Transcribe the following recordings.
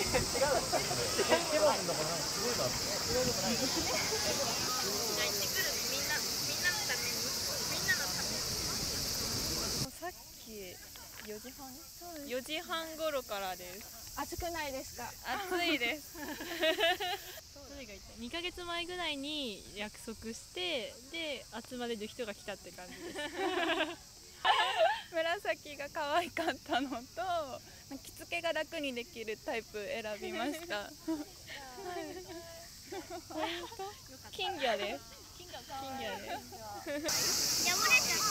さっき4時半頃からです。 暑くないですか？ 暑いです。誰が言った？2ヶ月前ぐらいに約束してで集まれる人が来たって感じです。 紫が可愛かったのと着付けが楽にできるタイプ選びました。 金魚です。金魚です。 ちょ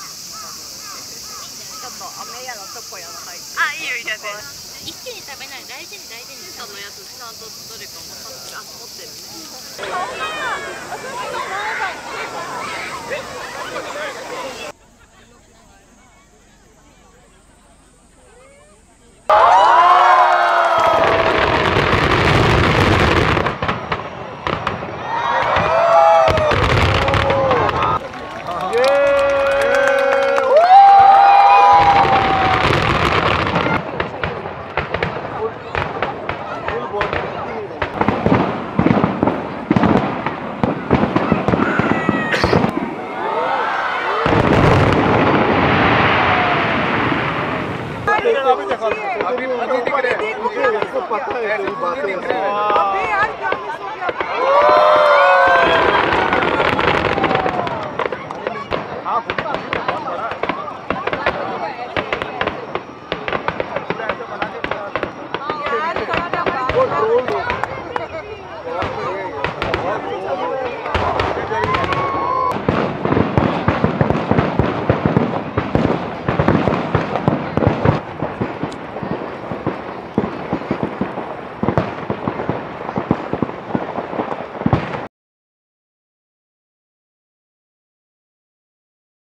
っと飴やらチョコやら入って。 あ、いいよいいよ。 一気に食べない、大事に大事に。 のやつちゃんとどれか持ってるね。